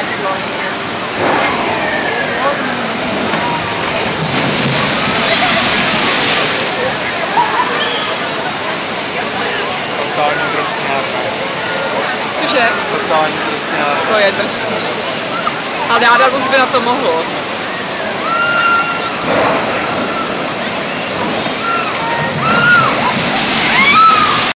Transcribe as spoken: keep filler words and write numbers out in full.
Totální drsňárka. Cože? Totální drsňárka. To je drsný. Ale já už by na to mohlo.